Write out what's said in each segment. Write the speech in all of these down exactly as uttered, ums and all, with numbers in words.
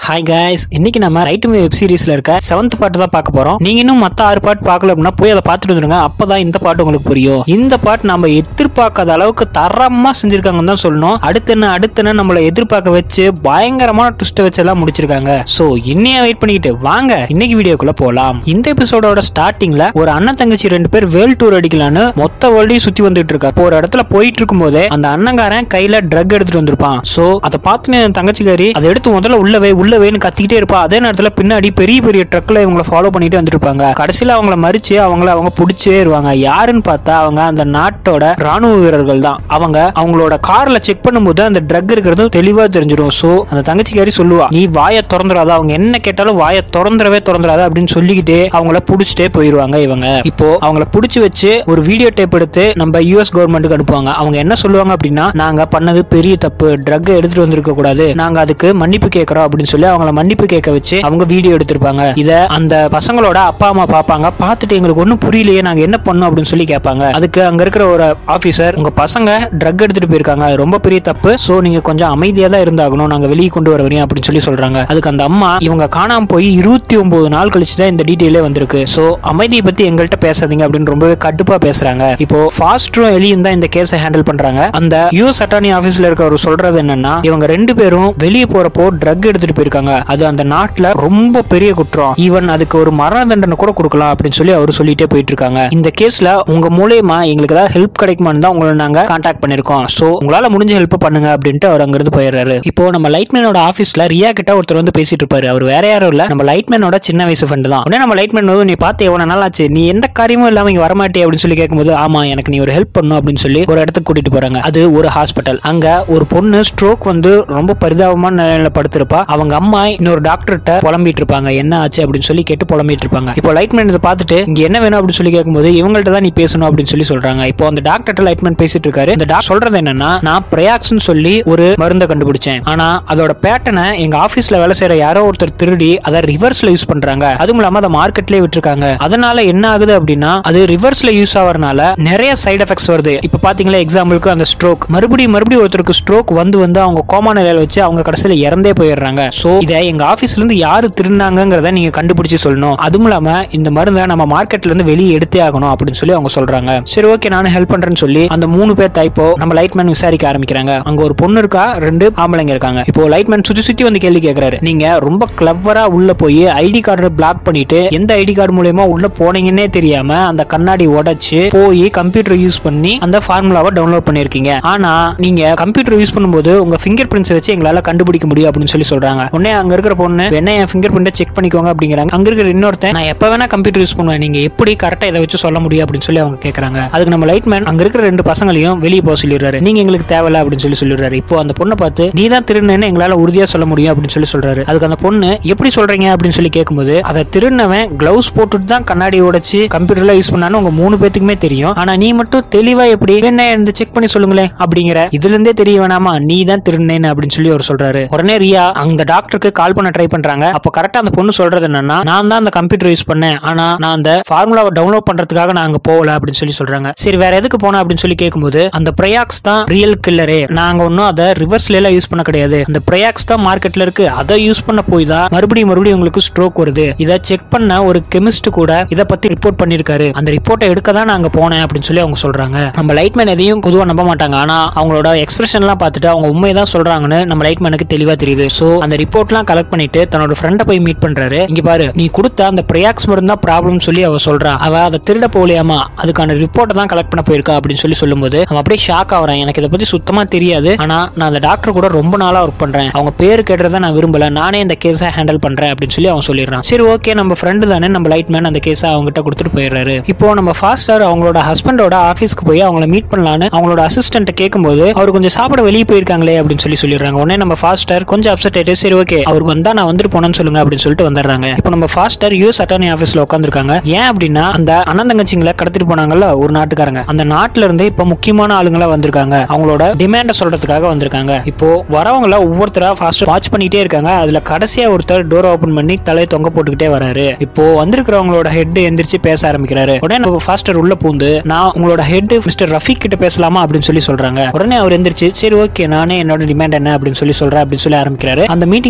Hi guys, இன்னைக்கு நம்ம right movie web சீரிஸ்ல இருக்க செவன்த் பாட்டு தான் பார்க்க போறோம். நீங்க இன்னும் மத்த ஆறு பாட்டு பார்க்கல அப்படின்னா போய் அதை பார்த்துட்டு வந்துருங்க. அப்பதான் இந்த பாட்டு உங்களுக்கு புரியும். இந்த பாட்டு நம்ம எதிர்பார்க்காத அளவுக்கு தரமா செஞ்சிருக்காங்கன்னு தான் சொல்லணும். அடுத்தன அடுத்தன நம்மளை எதிர்பார்க்க வச்சு பயங்கரமான ட்விஸ்ட் வச்சு எல்லாம் முடிச்சிருக்காங்க. சோ இன்னைய வெயிட் பண்ணிட்டு வாங்க இன்னைக்கு வீடியோக்குள்ள போலாம். இந்த எபிசோடோட ஸ்டார்டிங்ல ஒரு அண்ணன் தங்கச்சி ரெண்டு பேர் வேர்ல்ட் டூர் அடிக்கலான்னு மொத்த வேர்ல்டையும் சுத்தி வந்துட்டு இருக்கா. ஒரு இடத்துல போயிட்டு இருக்கும் போதே அந்த அண்ணங்காரன் கையில ட்ரக் எடுத்துட்டு வந்திருப்பான். சோ அதை பார்த்து தங்கச்சிக்காரி அதை எடுத்து முதல்ல உள்ளவே உள்ளவேன்னு கத்திக்கிட்டே இருப்பா. அதே நேரத்துல பின்னாடி பெரிய பெரிய ட்ரக்ல இவங்களை ஃபாலோ பண்ணிட்டு வந்துட்டு இருப்பாங்க. கடைசியில அவங்கள மறிச்சு அவங்கள அவங்க பிடிச்சே இருவாங்க. யாருன்னு பார்த்தா அவங்க அந்த நாட்டோட ராணுவ வீரர்கள் தான். அவங்க அவங்களோட கார்ல செக் பண்ணும்போது அந்த ட்ரக் இருக்கிறது தெளிவா தெரிஞ்சிடும். சோ அந்த தங்கச்சிக்காரி சொல்லுவா, நீ வாயை திறந்துடாத, அவங்க என்ன கேட்டாலும் வாயை திறந்துடவே திறந்துடாத அப்படின்னு சொல்லிக்கிட்டே அவங்கள புடிச்சிட்டே போயிருவாங்க. இவங்க இப்போ அவங்கள புடிச்சு வச்சு ஒரு வீடியோ டேப் எடுத்து நம்ம யூஎஸ் கவர்மெண்ட்டுக்கு அனுப்புவாங்க. அவங்க என்ன சொல்லுவாங்க அப்படின்னா, நாங்க பண்ணது பெரிய தப்பு, ட்ரக் எடுத்துட்டு வந்திருக்க கூடாது, நாங்க அதுக்கு மன்னிப்பு கேட்கறோம் அப்படின்னு சொல்லி அவங்கள மன்னிப்பு கேட்க வச்சு அவங்க வீடியோ எடுத்திருப்பாங்க. இத அந்த பசங்களோட அப்பா அம்மா பாப்பாங்க. பார்த்துட்டு எங்களுக்கு ஒன்னும் புரியலையே, நாங்க என்ன பண்ணோம் அப்படின்னு சொல்லி கேட்பாங்க. அதுக்கு அங்க இருக்கிற ஒரு ஆபீசர், உங்க பசங்க ட்ரக் எடுத்துட்டு போயிருக்காங்க, ரொம்ப பெரிய தப்பு, சோ நீங்க கொஞ்சம் அமைதியா தான் இருந்தாகணும், நாங்க வெளியே கொண்டு வர வரையும் அப்படின்னு சொல்லி சொல்றாங்க. அதுக்கு அந்த அம்மா, இவங்க காணாம போய் இருபத்தி ஒன்பது நாள் கழிச்சு தான் இந்த டீடைலே வந்திருக்கு, சோ அமைதியை பத்தி எங்கள்கிட்ட பேசாதீங்க அப்படின்னு ரொம்பவே கடுப்பா பேசுறாங்க. இப்போ ஃபாஸ்டரும் எலியும் தான் இந்த கேஸை ஹேண்டில் பண்றாங்க. அந்த யூஎஸ் அட்டார்னி ஆபீஸ்ல இருக்கவர் சொல்றது என்னன்னா, இவங்க ரெண்டு பேரும் வெளியே போறப்போ ட்ரக் எடுத்துட்டு போயிருக்காங்க, அது அந்த நாட்டுல ரொம்ப பெரிய குற்றம், ஈவன் அதுக்கு ஒரு மரண தண்டனை கூட கொடுக்கலாம் அப்படின்னு சொல்லி அவர் சொல்லிட்டே போயிட்டு இருக்காங்க. இந்த கேஸ்ல உங்க மூலமா எங்களுக்கு ஏதாவது ஹெல்ப் கிடைக்குமான்னு தான் உங்களை நாங்க கான்டாக்ட் பண்ணிருக்கோம், சோ உங்களால முடிஞ்ச ஹெல்ப் பண்ணுங்க அப்படின்ட்டு அவர் அங்க இருந்து போயிடுறாரு. இப்போ நம்ம லைட்மேனோட ஆபீஸ்ல ரியா கிட்ட ஒருத்தர் வந்து பேசிட்டு இருப்பாரு. அவர் வேற யாரும் இல்ல, நம்ம லைட்மேனோட சின்ன வயசு ஃப்ரெண்ட் தான். உடனே நம்ம லைட்மேன் வந்து, நீ பார்த்து எவ்வளவு நாள் ஆச்சு, நீ எந்த காரியமும் இல்லாம இங்க வரமாட்டே அப்படின்னு சொல்லி கேட்கும்போது, ஆமா எனக்கு நீ ஒரு ஹெல்ப் பண்ணும் அப்படின்னு சொல்லி ஒரு இடத்துக்கு கூட்டிட்டு போறாங்க. அது ஒரு ஹாஸ்பிட்டல். அங்க ஒரு பொண்ணு ஸ்ட்ரோக் வந்து ரொம்ப பரிதாபமான நிலையில படுத்திருப்பா. அவங்க அம்மா இன்னொரு டாக்டர்கிட்ட புலம்பிட்டு இருப்பாங்க, என்ன ஆச்சு அப்படின்னு சொல்லி கேட்டு புலம்பிட்டு இருப்பாங்க. இப்போ லைட்மேன் இதை பார்த்துட்டு, இங்க என்ன வேணும் அப்படின்னு சொல்லி கேட்கும்போது, இவங்கள்ட்ட தான் நீ பேசணும் அப்படின்னு சொல்லி சொல்றாங்க. இப்போ அந்த டாக்டர் லைட்மேன் பேசிட்டு இருக்காரு. இந்த டாக்டர் சொல்றது என்னன்னா, நான் பிரயாக்ஸ்னு சொல்லி ஒரு மருந்தை கண்டுபிடிச்சேன், ஆனா அதோட பேட்டனை எங்க ஆபீஸ்ல வேலை செய்யற யாரோ ஒருத்தர் திருடி அதை ரிவர்ஸ்ல யூஸ் பண்றாங்க, அதுவும் இல்லாம அதை மார்க்கெட்லயே விட்டுருக்காங்க. அதனால என்ன ஆகுது அப்படின்னா, அது ரிவர்ஸ்ல யூஸ் ஆவறனால நிறைய சைடு எஃபெக்ட்ஸ் வருது. இப்ப பாத்தீங்களா, எக்ஸாம்பிளுக்கு அந்த ஸ்ட்ரோக், மறுபடியும் மறுபடியும் ஒருத்தருக்கு ஸ்ட்ரோக் வந்து வந்து அவங்க கோமா நிலையில வச்சு அவங்க கடைசியில இறந்தே போயிடுறாங்க. சோ இதை எங்க ஆபீஸ்ல இருந்து யாரு திருநாங்கிறத நீங்க கண்டுபிடிச்சு சொல்லணும், அதுவும் இல்லாம இந்த மருந்தை நம்ம மார்க்கெட்ல இருந்து வெளியே எடுத்தே ஆகணும் அப்படின்னு சொல்லி அவங்க சொல்றாங்க. சரி ஓகே நானும் ஹெல்ப் பண்றேன்னு சொல்லி அந்த மூணு பேர் டைப்போ நம்ம லைட்மேன் விசாரிக்க ஆரம்பிக்கிறாங்க. அங்க ஒரு பொண்ணு இருக்கா, ரெண்டு ஆம்பளைங்க இருக்காங்க. இப்போ லைட்மேன் சுத்தி சுத்தி வந்து கேள்வி கேட்கிறாரு, நீங்க ரொம்ப கிளவரா உள்ள போய் ஐடி கார்டு பிளாக் பண்ணிட்டு எந்த ஐடி கார்டு மூலமா உள்ள போனீங்கன்னே தெரியாம அந்த கண்ணாடி உடைச்சு போய் கம்ப்யூட்டர் யூஸ் பண்ணி அந்த ஃபார்முலாவை டவுன்லோட் பண்ணிருக்கீங்க, ஆனா நீங்க கம்ப்யூட்டர் யூஸ் பண்ணும்போது உங்க ஃபிங்கர் பிரிண்ட்ஸ் வச்சு எங்களால கண்டுபிடிக்க முடியும் அப்படின்னு சொல்லி சொல்றாங்க. உடனே அங்க இருக்கிற பொண்ணு, என்ன என் ஃபிங்கர் பிரிண்ட் செக் பண்ணிக்கோங்க அப்படிங்கிறாங்க. அங்க இருக்கிற இன்னொருத்தன், நான் எப்ப வேணா கம்ப்யூட்டர் யூஸ் பண்ணுவேன், நீங்க எப்படி கரெக்டா இதை வச்சு சொல்ல முடியும் அப்படின்னு சொல்லி அவங்க கேட்கறாங்க. அதுக்கு நம்ம லைட்மேன் அங்க இருக்கிற ரெண்டு பசங்களையும் வெளியே போக சொல்லிடுறாரு, நீங்க எங்களுக்கு தேவையில்ல அப்படின்னு சொல்லி சொல்லிடுறாரு. இப்போ அந்த பொண்ணை பார்த்து, நீ தான் திருடுனேன்னு எங்களால உறுதியா சொல்ல முடியும் அப்படின்னு சொல்லி சொல்றாரு. அதுக்கு அந்த பொண்ணு, எப்படி சொல்றீங்க அப்படின்னு சொல்லி கேட்கும்போது, அதை திருடினவன் கிளவுஸ் போட்டுட்டு தான் கண்ணாடி உடைச்சு கம்ப்யூட்டர்ல யூஸ் பண்ணான்னு உங்க மூணு பேத்துக்குமே தெரியும், ஆனா நீ மட்டும் தெளிவா எப்படி என்ன இருந்து செக் பண்ணி சொல்லுங்களேன் அப்படிங்கிற, இதுல இருந்தே தெரிய வேணாமா நீ தான் திருடுனேன்னு அப்படின்னு சொல்லி அவர் சொல்றாரு. உடனே ரியா அந்த டாக்டருக்கு கால் பண்ண ட்ரை பண்றாங்க. அப்ப கரெக்டா அந்த பொண்ணு சொல்றது என்னன்னா, நான் தான் அந்த கம்ப்யூட்டர் யூஸ் பண்ணேன், ஆனா நான் அந்த ஃபார்முலாவை டவுன்லோட் பண்றதுக்காக நான் அங்க போகல அப்படின்னு சொல்லி சொல்றாங்க. சரி வேற எதுக்கு போன அப்படின்னு சொல்லி கேட்கும்போது, அந்த பிரயாக்ஸ் தான் ரியல் கில்லரே, நாங்க ஒன்னும் அதை ரிவர்ஸ்ல எல்லாம் யூஸ் பண்ண கிடையாது, அந்த பிரயாக்ஸ் தான் மார்க்கெட்ல இருக்கு, அதை யூஸ் பண்ண போய் தான் மறுபடியும் மறுபடியும் உங்களுக்கு ஸ்ட்ரோக் வருது, இதை செக் பண்ண ஒரு கெமிஸ்ட் கூட இதை பத்தி ரிப்போர்ட் பண்ணிருக்காரு, அந்த ரிப்போர்ட்டை எடுக்க தான் நாங்க போனேன் அப்படின்னு சொல்லி அவங்க சொல்றாங்க. நம்ம லைட்மேன் எதையும் பொதுவா நம்ப மாட்டாங்க, ஆனா அவங்களோட எக்ஸ்பிரஷன் எல்லாம் பார்த்துட்டு அவங்க உண்மைதான் சொல்றாங்கன்னு நம்ம லைட்மேனுக்கு தெளிவா தெரியுது. சோ அந்த ரிப்போர்ட் எல்லாம் கலெக்ட் பண்ணிட்டு தன்னோட ஃப்ரெண்டை போய் மீட் பண்றாரு. இங்க பாரு, நீ கொடுத்த அந்த பிரயாக்ஸ் மருந்து தான் ப்ராப்ளம் சொல்லி அவ சொல்றா, அவ அதை திருட போகலையாமா, அதுக்கான ரிப்போர்ட்டை தான் கலெக்ட் பண்ண போயிருக்கா அப்படின்னு சொல்லி சொல்லும்போது அவன் அப்படியே ஷாக் ஆகுறான். எனக்கு இதை பத்தி சுத்தமா தெரியாது, ஆனா நான் அந்த டாக்டர் கூட ரொம்ப நாளா ஒர்க் பண்றேன், அவங்க பேரு கேட்டதை நான் விரும்பல, நானே இந்த கேஸை ஹேண்டில் பண்றேன் அப்படின்னு சொல்லி அவன் சொல்லிடுறான். சரி ஓகே நம்ம ஃப்ரெண்டு தானே, நம்ம லைட்மேன் அந்த கேஸை அவங்க கிட்ட கொடுத்துட்டு போயிடுறாரு. இப்போ நம்ம ஃபாஸ்டர் அவங்களோட ஹஸ்பண்டோட ஆபீஸ்க்கு போய் அவங்கள மீட் பண்ணலான்னு அவங்களோட அசிஸ்டன்ட் கேட்கும்போது, அவர் கொஞ்சம் சாப்பிட வெளியே போயிருக்காங்களே அப்படின்னு சொல்லி சொல்லிடுறாங்க. உடனே நம்ம ஃபாஸ்டர் கொஞ்சம் அப்செட் ஆயிட்டு, சரி ஓகே அவருக்கு வந்தா நான் வந்துட்டு போனேன்னு சொல்லுங்க அப்படின்னு சொல்லிட்டு வந்துடுறாங்க. இப்போ நம்ம ஃபாஸ்டர் யூஎஸ் அட்டார்னி ஆபீஸ்ல உட்காந்துருக்காங்க. ஏன் அப்படின்னா, அந்த அண்ணன் தங்கச்சிங்களை கடத்திட்டு போனாங்கல்ல ஒரு நாட்டுக்காரங்க, அந்த நாட்டுல இருந்து இப்ப முக்கியமான ஆளுங்களா வந்திருக்காங்க, அவங்களோட டிமாண்ட சொல்றதுக்காக வந்திருக்காங்க. இப்போ வரவங்கள ஒவ்வொருத்தரா ஃபாஸ்ட் வாட்ச் பண்ணிட்டே இருக்காங்க. அதுல கடைசியா ஒருத்தர் டோர் ஓபன் பண்ணி தலையை தொங்க போட்டுக்கிட்டே வராரு. இப்போ வந்திருக்கிறவங்களோட ஹெட் எந்திரிச்சு பேச ஆரம்பிக்கிறாரு. உடனே நம்ம ஃபாஸ்டர் உள்ள பூந்து, நான் உங்களோட ஹெட் மிஸ்டர் ரஃபீக் கிட்ட பேசலாமா அப்படின்னு சொல்லி சொல்றாங்க. உடனே அவர் எந்திரிச்சு, சரி ஓகே நானே என்னோட டிமாண்ட் என்ன அப்படின்னு சொல்லி சொல்றேன் அப்படின்னு சொல்லி ஆரம்பிக்கிறாரு. அந்த மீட்டிங்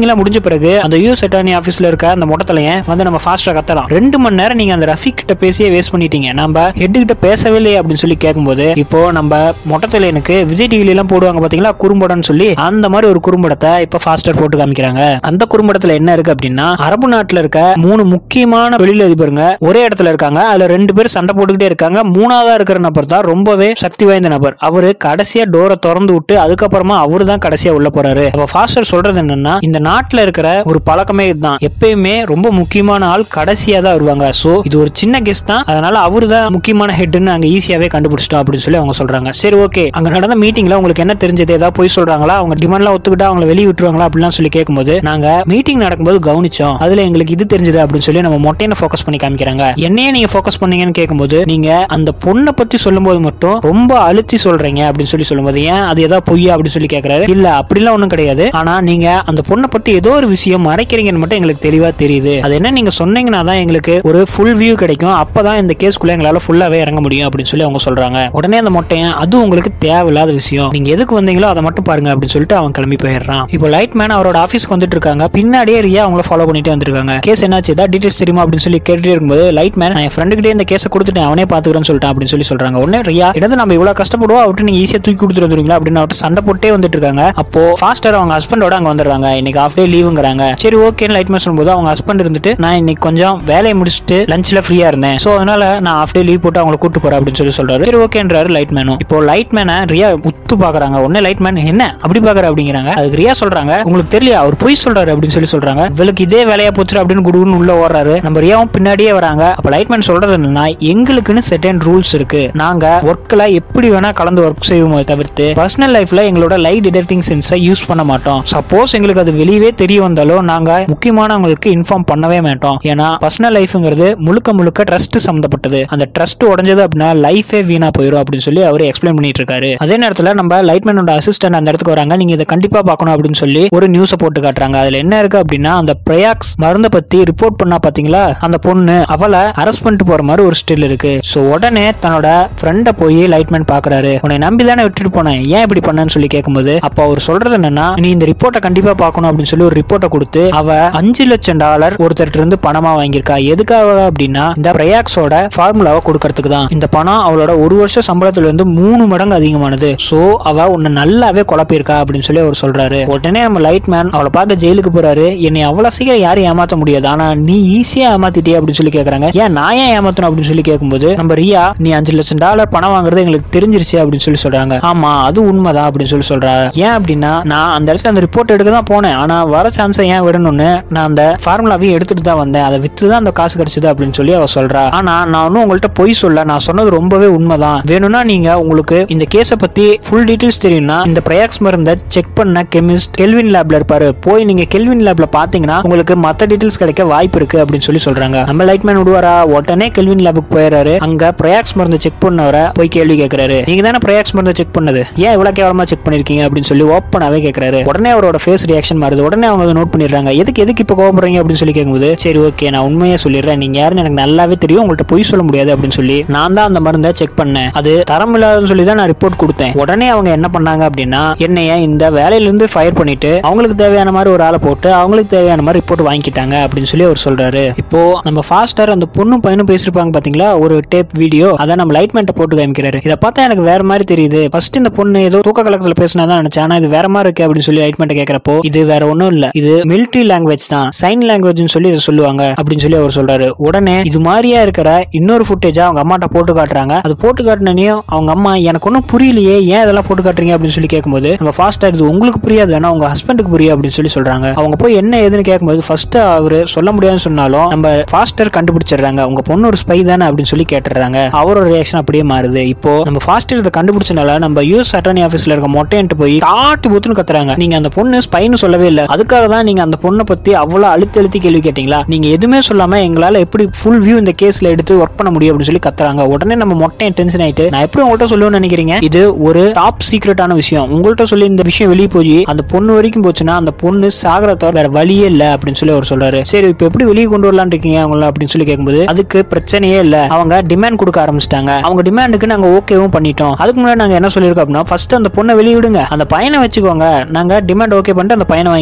மீட்டிங் எல்லாம் முடிஞ்ச பிறகு அந்த யூஎஸ் அட்டார்னி ஆபீஸ்ல இருக்க அந்த மொட்டத்தலையன் வந்து நம்ம ஃபாஸ்டா கத்தலாம், ரெண்டு மணி நேரம் நீங்க அந்த ரஃபிக் கிட்ட பேசியே வேஸ்ட் பண்ணிட்டீங்க, நம்ம ஹெட் கிட்ட பேசவே இல்லையே அப்படின்னு சொல்லி கேட்கும்போது, இப்போ நம்ம மொட்டத்தலையனுக்கு விஜய் டிவில எல்லாம் போடுவாங்க பாத்தீங்களா குறும்படம்னு சொல்லி, அந்த மாதிரி ஒரு குறும்படத்தை இப்ப ஃபாஸ்டர் போட்டு காமிக்கிறாங்க. அந்த குறும்படத்துல என்ன இருக்கு அப்படின்னா, அரபு நாட்டுல இருக்க மூணு முக்கியமான தொழிலதிபருங்க ஒரே இடத்துல இருக்காங்க. அதுல ரெண்டு பேர் சண்டை போட்டுக்கிட்டே இருக்காங்க. மூணாவதா இருக்கிற நபர் தான் ரொம்பவே சக்தி வாய்ந்த நபர். அவரு கடைசியா டோரை திறந்து விட்டு அதுக்கப்புறமா அவரு தான் கடைசியா உள்ள போறாரு. அப்ப ஃபாஸ்டர் சொல்றது என்னன்னா, இந்த நாட்டுல இருக்கிற ஒரு பழக்கமே இதுதான், எப்பயுமே ரொம்ப முக்கியமான ஆள் கடைசியா தான் வருவாங்க. சோ இது ஒரு சின்ன கெஸ்ட் தான், அதனால அவரு தான் முக்கியமான ஹெட்னு அங்க ஈஸியாவே கண்டுபிடிச்சிட்டோம் அப்படின்னு சொல்லி அவங்க சொல்றாங்க. சரி ஓகே, அங்க நடந்த மீட்டிங்ல உங்களுக்கு என்ன தெரிஞ்சது, ஏதாவது போய் சொல்றாங்களா, அவங்க டிமாண்ட்லாம் ஒத்துக்கிட்டா அவங்களை வெளியே விட்டுருவாங்களா அப்படிலாம் சொல்லி கேட்கும்போது, நாங்க மீட்டிங் நடக்கும்போது கவனிச்சோம், அதுல எங்களுக்கு இது தெரிஞ்சது அப்படின்னு சொல்லி நம்ம மொட்டையை ஃபோக்கஸ் பண்ணி காமிக்கிறாங்க. என்னையே நீங்க ஃபோக்கஸ் பண்ணீங்கன்னு கேட்கும்போது, நீங்க அந்த பொண்ணை பத்தி சொல்லும்போது மட்டும் ரொம்ப அழுத்தி சொல்றீங்க அப்படின்னு சொல்லி சொல்லும்போது, ஏன் அது ஏதாவது பொய்யா அப்படின்னு சொல்லி கேட்கறாரு. இல்ல அப்படிலாம் ஒண்ணும் கிடையாது, ஆனா நீங்க அந்த பொண்ணை பத்தி ஏதோ ஒரு விஷயம் மறைக்கிறீங்கன்னு மட்டும் எங்களுக்கு தெளிவா தெரியுது, அது என்ன நீங்க சொன்னீங்கன்னா தான் எங்களுக்கு ஒரு ஃபுல் வியூ கிடைக்கும், அப்பதான் இந்த கேஸ்க்குள்ள எங்களால ஃபுல்லாவே இறங்க முடியும் அப்படின்னு சொல்லி அவங்க சொல்றாங்க. உடனே அந்த மொட்டையன், அது உங்களுக்கு தேவையில்லாத விஷயம், நீங்க எதுக்கு வந்தீங்களோ அதை மட்டும் பாருங்க அப்படின்னு சொல்லிட்டு அவன் கிளம்பி போயிடுறான். இப்போ லைட் மேன் அவரோட ஆபீஸ்க்கு வந்துட்டு இருக்காங்க. பின்னாடியே ரியா அவங்கள ஃபாலோ பண்ணிட்டு வந்திருக்காங்க. கேஸ் என்னாச்சு, ஏதாவது டீடைல்ஸ் தெரியுமா அப்படின்னு சொல்லி கேட்டுட்டே இருக்கும்போது, லைட் மேன் என் ஃப்ரெண்டு கிட்டே இந்த கேஸை கொடுத்துட்டு அவனே பாத்துக்கிறேன்னு சொல்லிட்டான் அப்படின்னு சொல்லி சொல்றாங்க. உடனே ரியா, இடது நம்ம இவ்வளவு கஷ்டப்படுவோம் அவட்டு நீங்க ஈஸியா தூக்கி கொடுத்துட்டு வந்துருவீங்களா அப்படின்னு அவட்டு சண்டை போட்டே வந்துட்டு இருக்காங்க. அப்போ ஃபாஸ்டர் அவங்க ஹஸ்பண்டோட அங்க வந்துடுறாங்க. இன்னைக்கு ஹாஃப் டே லீவுங்கிறாங்க. சரி ஓகேன்னு லைட் மேன் சொல்லும்போது, அவங்க ஹஸ்பண்ட் இருந்துட்டு, நான் இன்னைக்கு கொஞ்சம் வேலையை முடிச்சுட்டு லஞ்ச்ல ஃப்ரீயா இருந்தேன், சோ அதனால நான் ஹாஃப் டே லீவ் போட்டு அவங்களை கூட்டு போறேன் அப்படின்னு சொல்லி சொல்றாரு. சரி ஓகேன்றாரு லைட் மேனும். இப்போ லைட் மேனை ரியா உத்து பாக்குறாங்க. உடனே லைட் மேன், என்ன அப்படி பாக்குற அப்படிங்கிறாங்க. அதுக்கு ரியா சொல்றாங்க, உங்களுக்கு தெரியல அவர் பொய் சொல்றாரு அப்படின்னு சொல்லி சொல்றாங்க. இவளுக்கு இதே வேலையா போச்சு அப்படின்னு குடுன்னு உள்ள ஓடுறாரு. நம்ம ரியாவும் பின்னாடியே வராங்க. அப்ப லைட் மேன் சொல்றது என்னன்னா, எங்களுக்குன்னு செட்டன் ரூல்ஸ் இருக்கு, நாங்க ஒர்க்ல எப்படி வேணா கலந்து ஒர்க் செய்வோமே தவிர்த்து பர்சனல் லைஃப்ல எங்களோட லைட் டிடெக்டிங் சென்ஸை யூஸ் பண்ண மாட்டோம். சப்போஸ் எங்களுக்கு அது வெளியவே தெரிய வந்தாலும் நாங்க முக்கியமானவங்களுக்கு இன்ஃபார்ம் பண்ணவே மாட்டோம். ஏன்னா பர்சனல் லைஃப்ங்கிறது முழுக்க முழுக்க ட்ரஸ்ட் சம்பந்தப்பட்டது. அந்த ட்ரஸ்ட் உடைஞ்சது அப்படின்னா லைஃபே வீணா போயிடும் அப்படின்னு சொல்லி அவர் எக்ஸ்பிளைன் பண்ணிட்டு இருக்காரு. அதே நேரத்துல நம்ம லைட்மேனோட அசிஸ்டன்ட் அந்த இடத்துக்கு வராங்க. நீங்க இதை கண்டிப்பா பார்க்கணும் அப்படின்னு சொல்லி ஒரு நியூஸை போட்டு காட்டுறாங்க. அதுல என்ன இருக்கு அப்படின்னா, அந்த பிரயாக்ஸ் மருந்தை பத்தி ரிப்போர்ட் பண்ணா பாத்தீங்களா அந்த பொண்ணு, அவளை அரெஸ்ட் பண்ணிட்டு போற மாதிரி ஒரு ஸ்டில் இருக்கு. சோ உடனே தன்னோட ஃப்ரெண்ட போய் லைட்மேன் பாக்குறாரு. உன்னை நம்பி தானே விட்டுட்டு போனேன், ஏன் இப்படி பண்ணன்னு சொல்லி கேட்கும்போது, அப்ப அவர் சொல்றது என்னன்னா, நீ இந்த ரிப்போர்ட்டை கண்டிப்பா பார்க்கணும் அப்படின்னு சொல்லி ஒரு ரிப்போர்ட்டை கொடுத்து அவ அஞ்சு லட்சம் டாலர் ஒருத்தர் இருந்து பணமா வாங்கியிருக்கா. எதுக்காக அப்படின்னா, இந்த பிரயாக்ஸோட ஃபார்முலாவை கொடுக்கறதுக்கு தான். இந்த பணம் அவளோட ஒரு வருஷம் சம்பளத்துல இருந்து மூணு மடங்கு அதிகமானது. சோ அவ உன்னை நல்லாவே குழப்பிருக்கா அப்படின்னு சொல்லி அவர் சொல்றாரு. உடனே நம்ம லைட்மேன் அவளை பார்க்க ஜெயிலுக்கு போறாரு. என்னை அவ்வளவு சீக்கிரம் யாரும் ஏமாத்த முடியாது, ஆனா நீ ஈஸியா ஏமாத்திட்டே அப்படின்னு சொல்லி கேக்குறாங்க. ஏன் நான் ஏன் ஏமாத்தணும் அப்படின்னு சொல்லி கேட்கும்போது, நம்ம ரியா, நீ அஞ்சு லட்சம் டாலர் பணம் வாங்குறது எங்களுக்கு தெரிஞ்சிருச்சு அப்படின்னு சொல்லி சொல்றாங்க. ஆமா அது உண்மைதான் அப்படின்னு சொல்லி சொல்றாரு. ஏன் அப்படின்னா, நான் அந்த இடத்துல அந்த ரிப்போர்ட் எடுக்க தான் போனேன், ஆனா வர சான்ஸை ஏன் விடணும்னு நான் அந்த ஃபார்முலாவையும் எடுத்துட்டு தான் வந்தேன், அதை வித்து தான் அந்த காசு கிடைச்சது அப்படின்னு சொல்லி அவ சொல்றா. ஆனா நான் ஒன்னும் உங்கள்கிட்ட பொய் சொல்ல, நான் சொன்னது ரொம்பவே உண்மைதான். வேணும்னா நீங்க உங்களுக்கு இந்த கேஸை பத்தி ஃபுல் டீடைல்ஸ் தெரியும்னா, இந்த பிரயாக்ஸ் மருந்தை செக் பண்ண கெமிஸ்ட் கெல்வின் லேப்ல இருப்பாரு, போய் நீங்க கெல்வின் லேப்ல பாத்தீங்கன்னா உங்களுக்கு மத்த டீடைல்ஸ் கிடைக்க வாய்ப்பு இருக்கு அப்படின்னு சொல்லி சொல்றாங்க. நம்ம லைட்மேன் விடுவாரா, உடனே கெல்வின் லேபுக்கு போயிடுறாரு. அங்க பிரயாக்ஸ் மருந்தை செக் பண்ணவரை போய் கேள்வி கேட்கிறாரு. நீங்க தானே பிரயாக்ஸ் மருந்தை செக் பண்ணது, ஏன் இவ்வளவு கேவலமா செக் பண்ணிருக்கீங்க அப்படின்னு சொல்லி ஓப்பனாவே கேட்கிறாரு. உடனே அவரோட ஃபேஸ் ரியாக்ஷன் மாறுது. உடனே அவங்க அதை நோட் பண்ணிடுறாங்க. எதுக்கு எதுக்கு இப்ப கோபப்படுறீங்க அப்படின்னு சொல்லி கேட்கும்போது, சரி ஓகே நான் உண்மையா சொல்லிடுறேன், நீங்க யாருன்னு எனக்கு நல்லாவே தெரியும், உங்கள்கிட்ட பொய் சொல்ல முடியாது அப்படின்னு சொல்லி, நான் தான் அந்த மருந்தை செக் பண்ணேன், அது தரம் இல்லாதன்னு சொல்லி தான் நான் ரிப்போர்ட் கொடுத்தேன். உடனே அவங்க என்ன பண்ணாங்க அப்படின்னா, என்னைய இந்த வேலையில இருந்து ஃபயர் பண்ணிட்டு அவங்களுக்கு தேவையான மாதிரி ஒரு ஆளை போட்டு அவங்களுக்கு தேவையான மாதிரி ரிப்போர்ட் வாங்கிட்டாங்க அப்படின்னு சொல்லி அவர் சொல்றாரு. இப்போ நம்ம ஃபாஸ்டர் அந்த பொண்ணும் பையனும் பேசிருப்பாங்க பாத்தீங்களா ஒரு டேப் வீடியோ, அதை நம்ம லைட்மேன்ட்ட போட்டு காமிக்கிறாரு. இதை பார்த்தா எனக்கு வேற மாதிரி தெரியுது, ஃபர்ஸ்ட் இந்த பொண்ணு ஏதோ தூக்க கலக்கத்துல பேசினாதான் நினைச்சேன், ஆனா இது வேற மாதிரி இருக்கு அப்படின்னு சொல்லி லைட்மேன்ட்ட கேட்கிறப்போ, இது வேற ஒன்னும் இல்ல, இது மிலிட்டரி லாங்குவேஜ் தான், சைன் லாங்குவேஜ்னு சொல்லி இதை சொல்லுவாங்க அப்படின்னு சொல்லி அவர் சொல்றாரு. உடனே இது மாதிரியா இருக்கிற இன்னொரு ஃபுட்டேஜா அவங்க அம்மாட்ட போட்டு காட்டுறாங்க. அது போட்டு காட்டினனையும் அவங்க அம்மா, எனக்கு ஒன்னும் புரியலையே, ஏன் இதெல்லாம் போட்டு காட்டுறீங்க அப்படின்னு சொல்லி கேட்கும்போது, நம்ம ஃபாஸ்டர் இது உங்களுக்கு புரியாது, ஆனா உங்க ஹஸ்பண்டுக்கு புரியும் அப்படின்னு சொல்லி சொல்றாங்க. அவங்க போய் என்ன ஏதுன்னு கேட்கும்போது, ஃபர்ஸ்ட் அவரு சொல்ல முடியாதுன்னு சொன்னாலும் நம்ம ஃபாஸ்டர் கண்டுபிடிச்சிடுறாங்க, உங்க பொண்ணு ஒரு ஸ்பை தானே அப்படின்னு சொல்லி கேட்டுறாங்க. அவரோட ரியாக்ஷன் அப்படியே மாறுது. இப்போ நம்ம ஃபாஸ்டர் இதை கண்டுபிடிச்சனால நம்ம யூஎஸ் அட்டார்னி ஆபீஸ்ல இருக்க மொட்டையன்ட்டு போய் காட்டு போத்துன்னு கத்துறாங்க. நீங்க அந்த பொண்ணு ஸ்பைன்னு சொல்லவே இல்லை, அதுக்காக தான் நீங்க அந்த பொண்ணை பத்தி அவ்வளவு அழுத்தி அழுத்தி கேள்வி கேட்டீங்களா, நீங்க எதுவுமே சொல்லாம எங்களால எப்படி ஃபுல் வியூ இந்த கேஸ்ல எடுத்து ஒர்க் பண்ண முடியும் அப்படின்னு சொல்லி கத்துறாங்க. உடனே நம்ம மொட்டையன் டென்ஷன் ஆயிட்டு, நான் எப்படி உங்கள்கிட்ட சொல்லுவேன்னு நினைக்கிறீங்க, இது ஒரு டாப் சீக்ரெட்டான விஷயம், உங்கள்கிட்ட சொல்லி இந்த விஷயம் வெளியே போய் அந்த பொண்ணு வரைக்கும் போச்சுன்னா அந்த பொண்ணு சாகர தவிர வேற வழியே இல்ல அப்படின்னு சொல்லி அவர் சொல்றாரு. சரி இப்ப எப்படி வெளியே கொண்டு வரலான்னு இருக்கீங்க அவங்கள அப்படின்னு சொல்லி கேட்கும்போது, அதுக்கு பிரச்சனையே இல்ல, அவங்க டிமாண்ட் கொடுக்க ஆரம்பிச்சிட்டாங்க, அவங்க டிமாண்டுக்கு நாங்க ஓகேவும் பண்ணிட்டோம். அதுக்கு முன்னாடி நாங்க என்ன சொல்லிருக்கோம் அப்படின்னா, ஃபர்ஸ்ட் அந்த பொண்ணை வெளியே விடுங்க, அந்த பையனை வச்சுக்கோங்க, நாங்க டிமாண்ட் ஓகே பண்ணிட்டு அந்த பையனை வாங்கிருவோம்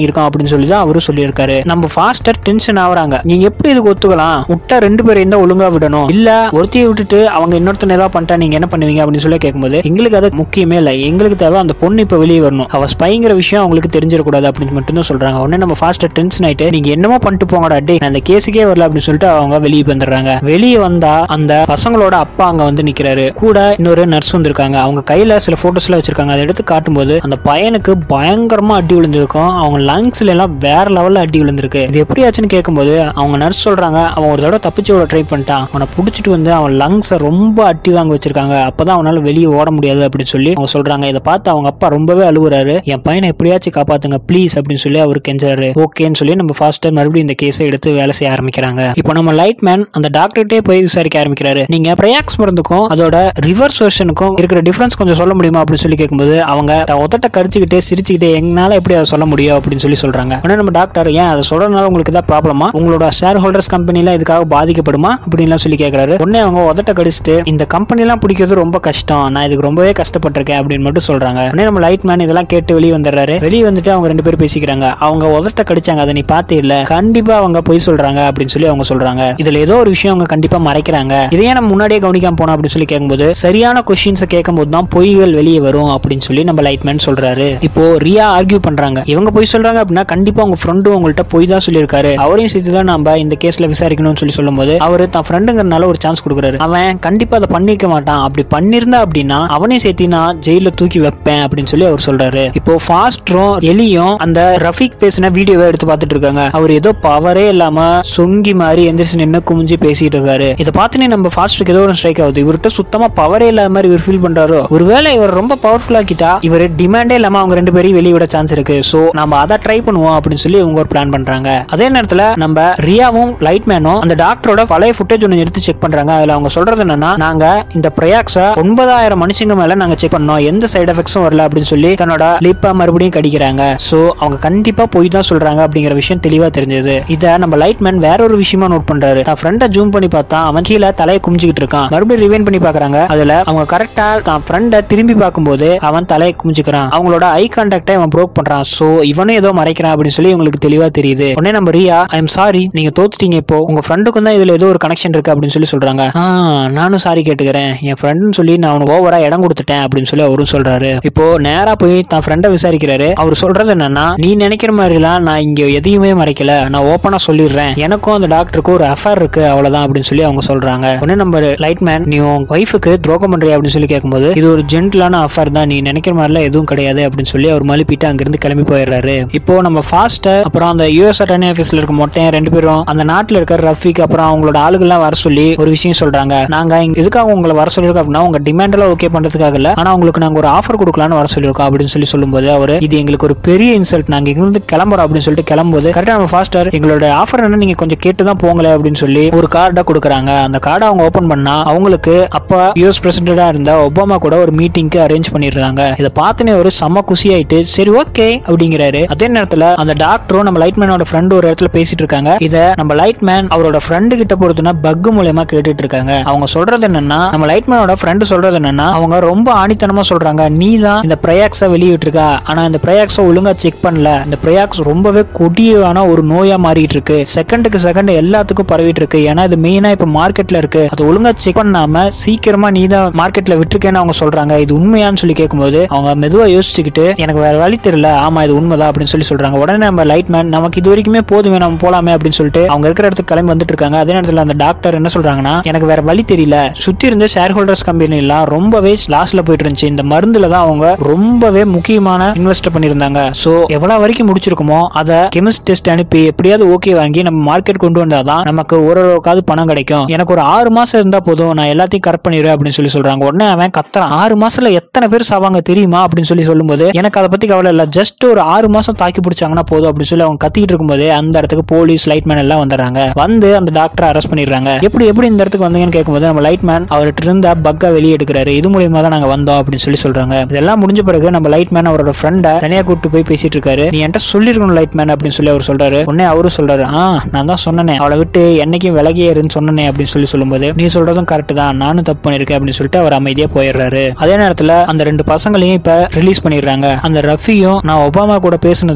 பண்ணிருக்கோம் அப்படின்னு சொல்லி தான் அவரு சொல்லியிருக்காரு. நம்ம ஃபாஸ்டர் டென்ஷன் ஆகுறாங்க. நீங்க எப்படி இதுக்கு ஒத்துக்கலாம்? விட்டா ரெண்டு பேரும் தான் ஒழுங்கா விடணும், இல்ல ஒருத்தையை விட்டுட்டு அவங்க இன்னொருத்தனை ஏதாவது பண்ணிட்டா நீங்க என்ன பண்ணுவீங்க அப்படின்னு சொல்லி கேட்கும்போது எங்களுக்கு அது முக்கியமே இல்லை, எங்களுக்கு தேவை அந்த பொண்ணு இப்ப வெளியே வரணும், அவ ஸ்பைங்கிற விஷயம் அவங்களுக்கு தெரிஞ்சிடக்கூடாது அப்படின்னு மட்டும் தான் சொல்றாங்க. உடனே நம்ம ஃபாஸ்டர் டென்ஷன் ஆயிட்டு நீங்க என்னமோ பண்ணிட்டு போங்கடா டே, அந்த கேஸுக்கே வரல அப்படின்னு சொல்லிட்டு அவங்க வெளியே வந்துடுறாங்க. வெளியே வந்தா அந்த பசங்களோட அப்பா அங்க வந்து நிக்கிறாரு. கூட இன்னொரு நர்ஸ் வந்திருக்காங்க. அவங்க கையில சில போட்டோஸ் எல்லாம் வச்சிருக்காங்க. அதை எடுத்து காட்டும்போது அந்த பையனுக்கு பயங்கரமா அடி விழுந்திருக்கும். அவங்க லங்ஸ்ல எல்லாம் வேற லெவல்ல அடி விழுந்திருக்கு. இது எப்படி ஆச்சுன்னு கேட்கும்போது அவங்க நர்ஸ் சொல்றாங்க, அவன் ஒரு தடவை தப்பிச்சு ஓட ட்ரை பண்ணிட்டான், அவனை புடிச்சிட்டு வந்து அவன் லங்ஸை ரொம்ப அடி வாங்க வச்சிருக்காங்க, அப்பதான் அவனால வெளியே ஓட முடியாது அப்படின்னு சொல்லி அவங்க சொல்றாங்க. இதை பார்த்து அவங்க அப்பா ரொம்பவே அழுகுறாரு. என் பையனை எப்படியாச்சும் காப்பாத்துங்க ப்ளீஸ் அப்படின்னு சொல்லி அவர் கெஞ்சாரு. ஓகேன்னு சொல்லி நம்ம ஃபாஸ்டர் மறுபடியும் இந்த கேஸை எடுத்து வேலை செய்ய ஆரம்பிக்கிறாங்க. இப்போ நம்ம லைட்மேன் அந்த டாக்டர்கிட்டே போய் விசாரிக்க ஆரம்பிக்கிறாரு. நீங்க பிரயாக்ஸ் மருந்துக்கும் அதோட ரிவர்ஸ் வெர்ஷனுக்கும் இருக்கிற டிஃபரன்ஸ் கொஞ்சம் சொல்ல முடியுமா அப்படின்னு சொல்லி கேட்கும்போது அவங்க ஒத்தட்ட கடிச்சுக்கிட்டே சிரிச்சுக்கிட்டே எங்களால எப்படி அதை சொல்ல முடியும் அப்படின்னு சொல்லி சொல்றாங்க. ஆனா நம்ம டாக்டர் ஏன் அதை சொல்றதுனால உங்களுக்கு தான் ப்ராப்ளமா, உங்களோட ஷேர் ஹோல்டர்ஸ் கம்பெனில இதுக்காக பாதிக்கப்படுமா அப்படின்னு சொல்லி கேட்கறாரு. உடனே அவங்க உதட்ட கடிச்சிட்டு இந்த கம்பெனி எல்லாம் பிடிக்கிறது ரொம்ப கஷ்டம், நான் இதுக்கு ரொம்பவே கஷ்டப்பட்டிருக்கேன் அப்படின்னு மட்டும் சொல்றாங்க. உடனே நம்ம லைட்மேன் இதெல்லாம் கேட்டு வெளியே வந்துடுறாரு. வெளியே வந்துட்டு அவங்க ரெண்டு பேரும் பேசிக்கிறாங்க. அவங்க உதட்ட கடிச்சாங்க, அதை நீ பார்த்தே இல்ல, கண்டிப்பா அவங்க பொய் சொல்றாங்க அப்படின்னு சொல்லி அவங்க சொல்றாங்க. இதுல ஏதோ ஒரு விஷயம் அவங்க கண்டிப்பா மறைக்கிறாங்க, இதையே நம்ம முன்னாடியே கவனிக்காம போனோம் அப்படின்னு சொல்லி கேட்கும்போது சரியான கொஸ்டின்ஸ் கேட்கும்போது தான் பொய்கள் வெளியே வரும் அப்படின்னு சொல்லி நம்ம லைட்மேன் சொல்றாரு. இப்போ ரியா ஆர்கியூ பண்றாங்க. இவங்க பொய் சொல்றாங்க அப்படின்னா கண்டிப்பா உங்க ஃப்ரெண்டு உங்கள்கிட்ட பொய் தான் சொல்லியிருக்காரு, அவரையும் சேர்த்து தான் நம்ம இந்த கேஸ்ல விசாரிக்கணும்னு சொல்லி சொல்லும்போது அவரு தான் ஃப்ரெண்டுங்கிறனால ஒரு சான்ஸ் கொடுக்குறாரு. அவன் கண்டிப்பா அதை பண்ணிருக்க மாட்டான், அப்படி பண்ணிருந்தா அப்படின்னா அவனையும் சேர்த்து நான் ஜெயில தூக்கி வைப்பேன் அப்படின்னு சொல்லி அவர் சொல்றாரு. இப்போ ஃபாஸ்டரும் எலியும் அந்த ரஃபீக் பேசின வீடியோவை எடுத்து பார்த்துட்டு இருக்காங்க. அவர் ஏதோ பவரே இல்லாம சொங்கி மாதிரி எந்திரிச்சு நின்று குமிஞ்சு பேசிட்டு இருக்காரு. இதை பார்த்துனே நம்ம ஃபாஸ்டருக்கு ஏதோ ஒரு ஸ்ட்ரைக் ஆகுது. இவர்கிட்ட சுத்தமா பவரே இல்லாத மாதிரி இவர் ஃபீல் பண்றாரோ, ஒருவேளை இவர் ரொம்ப பவர்ஃபுல் ஆக்கிட்டா இவர் டிமாண்டே இல்லாம அவங்க ரெண்டு பேரும் வெளியே விட சான்ஸ் இருக்கு, சோ நம்ம அதை ட்ரை பண்ணுவோம் அப்படின்னு சொல்லி இவங்க ஒரு பிளான் பண்றாங்க. அதே நேரத்துல நம்ம ரியாவும் லைட்மேனும் அந்த டாக்டரோட பழைய ஃபுட்டேஜ் ஒன்று எடுத்து செக் பண்றாங்க. அதுல அவங்க சொல்றது என்னன்னா, நாங்க இந்த பிரயாக்ஸ ஒன்பதாயிரம் மனுஷங்க மேல நாங்க செக் பண்ணோம், எந்த சைடு எஃபெக்ட்ஸும் வரல அப்படின்னு சொல்லி தன்னோட லிப்பா மறுபடியும் கடிக்கிறாங்க. சோ அவங்க கண்டிப்பா போய் தான் சொல்றாங்க அப்படிங்கிற விஷயம் தெளிவா தெரிஞ்சது. இத நம்ம லைட்மேன் வேற ஒரு விஷயமா நோட் பண்றாரு. தான் ஃப்ரெண்ட ஜூம் பண்ணி பார்த்தா அவன் கீழே தலையை குமிஞ்சிக்கிட்டு இருக்கான். மறுபடியும் ரிவைண்ட் பண்ணி பாக்குறாங்க. அதுல அவங்க கரெக்டா தான் ஃப்ரெண்ட திரும்பி பார்க்கும்போது அவன் தலையை குமிஞ்சிக்கிறான். அவங்களோட ஐ கான்டாக்டை அவன் ப்ரோக் பண்றான். சோ இவனும் ஏதோ மறைக்கிறான் அப்படின்னு சொல்லி உங்களுக்கு தெளிவா தெரியுது. உடனே நம்ம ரியா ஐ எம் சாரி, நீங்க தோத்துட்டீங்க, இப்போ உங்க ஃப்ரெண்டுக்கும் தான் இதுல ஏதோ ஒரு கனெக்ஷன் இருக்கு அப்படின்னு சொல்லி சொல்றாங்க. நானும் சாரி கேட்டுக்கிறேன், என் ஃப்ரெண்ட்னு சொல்லி நான் அவனுக்கு ஓவரா இடம் கொடுத்துட்டேன் அப்படின்னு சொல்லி அவரும் சொல்றாரு. இப்போ நேரா போய் தான் ஃப்ரெண்டை விசாரிக்கிறாரு. அவர் சொல்றது என்னன்னா, நீ நினைக்கிற மாதிரிலாம் நான் இங்க எதையுமே மறைக்கல, நான் ஓப்பனா சொல்லிடுறேன், எனக்கும் அந்த டாக்டருக்கும் ஒரு அஃபேர் இருக்கு அவ்வளவுதான் அப்படின்னு சொல்லி அவங்க சொல்றாங்க. உடனே நம்ம லைட்மேன் நீ உன் ஒய்ஃபுக்கு துரோகம் பண்றியா அப்படின்னு சொல்லி கேட்கும்போது இது ஒரு ஜென்டிலான அஃபேர் தான், நீ நினைக்கிற மாதிரிலாம் எதுவும் கிடையாது அப்படின்னு சொல்லி அவர் மழுப்பிட்டு அங்கிருந்து கிளம்பி போயிடுறாரு. இப்போ நம்ம ஃபாஸ்டர் அப்புறம் அந்த யூஎஸ் அட்டர்னி ஆஃபீஸ்ல இருக்க மொட்டையன் ரெண்டு பேரும் அந்த நாட்டுல இருக்கிற ரஃபீக் அப்புறம் அவங்களோட ஆளுகள்லாம் வர சொல்லி ஒரு விஷயம் சொல்றாங்க. நாங்க எதுக்காக உங்களை வர சொல்லிருக்கோம் அப்படின்னா உங்க டிமாண்ட் எல்லாம் ஓகே பண்றதுக்காக இல்ல, ஆனா உங்களுக்கு நாங்க ஒரு ஆஃபர் கொடுக்கலாம்னு வர சொல்லிருக்கோம் அப்படின்னு சொல்லி சொல்லும்போது அவரு இது எங்களுக்கு ஒரு பெரிய இன்சல்ட், நாங்க இங்க இருந்து கிளம்புறோம் அப்படின்னு சொல்லிட்டு கிளம்பும்போது கரெக்டா நம்ம ஃபாஸ்டர் எங்களோட ஆஃபர் என்ன நீங்க கொஞ்சம் கேட்டு தான் போங்களே அப்படின்னு சொல்லி ஒரு கார்டை கொடுக்குறாங்க. அந்த கார்டை அவங்க ஓபன் பண்ணா அவங்களுக்கு அப்ப யூஎஸ் பிரசிடென்டா இருந்த ஒபாமா கூட ஒரு மீட்டிங்க்கு அரேஞ்ச் பண்ணிடுறாங்க. இதை பார்த்துனே ஒரு செம்ம குசி ஆயிட்டு சரி ஓகே அப்படிங்கிறாரு. அதே நேரத்துல அந்த டாக்டரும் நம்ம லைட்மேனோட ஃப்ரெண்ட் ஒரு இடத்துல பேசிட்டு இருக்காங்க. இத நம்ம லைட்மேன் அவரோட ஃப்ரெண்டு கிட்ட பொறுத்துனா பக் மூலமா கேட்டுட்டு இருக்காங்க. அவங்க சொல்றது என்னன்னா, நம்ம லைட்மேனோட ஃப்ரெண்ட் சொல்றது என்னன்னா, அவங்க ரொம்ப ஆணித்தனமா சொல்றாங்க, நீ தான் இந்த பிரயாக்ஸ வெளியிட்டு இருக்கா, ஆனா இந்த பிரயாக்ஸ ஒழுங்கா செக் பண்ணல, இந்த பிரயாக்ஸ் ரொம்பவே கொடியான ஒரு நோயா மாறிட்டு இருக்கு, செகண்டுக்கு செகண்ட் எல்லாத்துக்கும் பரவிட்டு இருக்கு, ஏன்னா இது மெயினா இப்ப மார்க்கெட்ல இருக்கு, அது ஒழுங்கா செக் பண்ணாம சீக்கிரமா நீ தான் மார்க்கெட்ல விட்டுருக்கேன்னு அவங்க சொல்றாங்க. இது உண்மையான்னு சொல்லி கேட்கும்போது அவங்க மெதுவா யோசிச்சுக்கிட்டு எனக்கு வேற வழி தெரியல, ஆமா இது உண்மைதான் அப்படின்னு சொல்லி சொல்றாங்க. உடனே நம்ம லைட்மேன் நமக்கு இது வரைக்குமே போதுமே நம்ம போலாமே அப்படின்னு சொல்லிட்டு அவங்க இருக்கிற இடத்துக்கு கிளம்பி வந்துட்டு இருக்காங்க. அதே நேரத்தில் அந்த டாக்டர் என்ன சொல்றாங்கன்னா, எனக்கு வேற வழி தெரியல, சுத்தி இருந்த ஷேர் ஹோல்டர்ஸ் கம்பெனி எல்லாம் ரொம்பவே லாஸ்ல போயிட்டு இருந்துச்சு, இந்த மருந்துல தான் அவங்க ரொம்பவே முக்கியமான இன்வெஸ்ட் பண்ணிருந்தாங்க, சோ எவ்வளவு வரைக்கும் முடிச்சிருக்குமோ அதை கெமிஸ்ட் டெஸ்ட் அனுப்பி எப்படியாவது ஓகே வாங்கி நம்ம மார்க்கெட் கொண்டு வந்தாதான் நமக்கு ஓரளவுக்காவது பணம் கிடைக்கும், எனக்கு ஒரு ஆறு மாசம் இருந்தா போதும், நான் எல்லாத்தையும் கரெக்ட் பண்ணிடுறேன் அப்படின்னு சொல்லி சொல்றாங்க. உடனே அவன் கத்துறான், ஆறு மாசத்துல எத்தனை பேர் சாவாங்க தெரியுமா அப்படின்னு சொல்லி சொல்லும்போது எனக்கு அதை பத்தி கவலை இல்ல, ஜஸ்ட் ஒரு ஆறு மாசம் தாக்கி பிடிச்சாங்கன்னா போதும் அப்படின்னு சொல்லி அவங்க கத்திட்டு இருக்கும்போது அந்த இடத்துக்கு போலீஸ் லைட்மேன் எல்லாம் வந்துடுறாங்க. வந்து அந்த டாக்டரை அரெஸ்ட் பண்ணிடுறாங்க. எப்படி எப்படி இந்த இடத்துக்கு வந்தீங்கன்னு கேட்கும்போது நம்ம லைட்மேன் அவர்கிட்ட இருந்த பக்கா வெளியே எடுக்கிறாரு. இது மூலியமா தான் நாங்க வந்தோம் அப்படின்னு சொல்லி சொல்றாங்க. இதெல்லாம் முடிஞ்ச பிறகு நம்ம லைட்மேன் அவரோட ஃப்ரெண்டை தனியா கூப்பிட்டு போய் பேசிட்டு இருக்காரு. நீ என்கிட்ட சொல்லிருக்கணும் லைட்மேன் அப்படின்னு சொல்லி அவர் சொல்றாரு. உடனே அவரும் சொல்றாரு, ஆ நான் தான் சொன்னேன் அவளை விட்டு என்னைக்கும் விலகியே இருன்னு சொன்னேன் அப்படின்னு சொல்லி சொல்லும்போது நீ சொல்றதும் கரெக்ட் தான், நானும் தப்பு பண்ணிருக்கேன் அப்படின்னு சொல்லிட்டு அவர் அமைதியா போயிடுறாரு. அதே நேரத்துல அந்த ரெண்டு பசங்களையும் இப்ப ரிலீஸ் பண்ணிடுறாங்க. அந்த ரஃபியும் நான் ஒபாமா கூட பேசுனது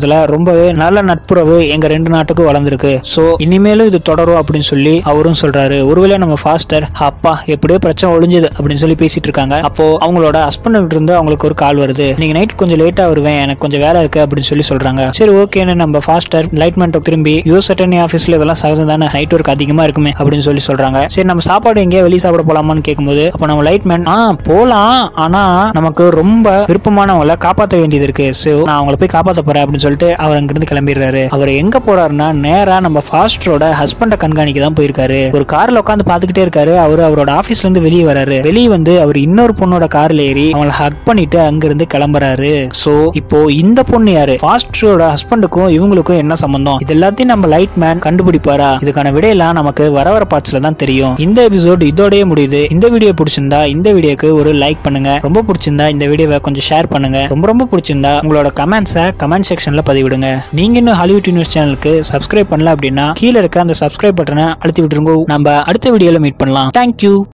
காலகட்டத்துல ரொம்பவே நல்ல நட்புறவு எங்க ரெண்டு நாட்டுக்கும் வளர்ந்துருக்கு. சோ இனிமேலும் இது தொடரும் அப்படின்னு சொல்லி அவரும் சொல்றாரு. ஒருவேளை நம்ம ஃபாஸ்டர் அப்பா எப்படியோ பிரச்சனை ஒழிஞ்சது அப்படின்னு சொல்லி பேசிட்டு இருக்காங்க. அப்போ அவங்களோட ஹஸ்பண்ட் இருந்து அவங்களுக்கு ஒரு கால் வருது. நீங்க நைட் கொஞ்சம் லேட்டா வருவேன், எனக்கு கொஞ்சம் வேலை இருக்கு அப்படின்னு சொல்லி சொல்றாங்க. சரி ஓகேன்னு நம்ம ஃபாஸ்டர் லைட்மெண்ட் திரும்பி யூஎஸ் அட்டர்னி ஆபீஸ்ல இதெல்லாம் சகஜம் தானே, நைட் ஒர்க் அதிகமா இருக்குமே அப்படின்னு சொல்லி சொல்றாங்க. சரி நம்ம சாப்பாடு எங்கேயா வெளியே சாப்பிட போலாமான்னு கேட்கும்போது அப்ப நம்ம லைட்மேன் ஆ போலாம், ஆனா நமக்கு ரொம்ப விருப்பமானவங்களை காப்பாற்ற வேண்டியது இருக்கு, சோ நான் அவங்களை போய் காப்பாற்ற போறேன் அப்படின்னு சொல்லிட்டு அவர் அங்கிருந்து கிளம்பிடுறாரு. அவர் எங்க போறாருன்னா நேரா நம்ம ஃபாஸ்டரோட ஹஸ்பண்ட கண்காணிக்க தான் போயிருக்காரு. ஒரு கார்ல உட்காந்து பாத்துக்கிட்டே இருக்காரு. அவரு அவரோட ஆபீஸ்ல இருந்து வெளியே வராரு. வெளியே வந்து அவர் இன்னொரு பொண்ணோட கார்ல ஏறி அவங்களை ஹக் பண்ணிட்டு அங்கிருந்து கிளம்புறாரு. சோ இப்போ இந்த பொண்ணு யாரு, ஃபாஸ்டரோட ஹஸ்பண்டுக்கும் இவங்களுக்கும் என்ன சம்பந்தம், இது எல்லாத்தையும் நம்ம லைட்மேன் கண்டுபிடிப்பாரா? இதுக்கான விடையெல்லாம் நமக்கு வர வர பார்ட்ஸ்ல தான் தெரியும். இந்த எபிசோட் இதோடய முடியுது. இந்த வீடியோ பிடிச்சிருந்தா இந்த வீடியோக்கு ஒரு லைக் பண்ணுங்க. ரொம்ப பிடிச்சிருந்தா இந்த வீடியோவை கொஞ்சம் ஷேர் பண்ணுங்க. ரொம்ப ரொம்ப பிடிச்சிருந்தா உங்களோட கமெண்ட்ஸை கமெண்ட் செக்ஷன்ல பதிவிடுங்க. நீங்க இன்னும் ஹாலிவுட் நியூஸ் சேனலுக்கு சப்ஸ்கிரைப் பண்ணல அப்படின்னா கீழே இருக்க அந்த சப்ஸ்கிரைப் பட்டனை அழுத்தி விட்டுருங்க. நம்ம அடுத்த வீடியோல மீட் பண்ணலாம். தேங்க்யூ.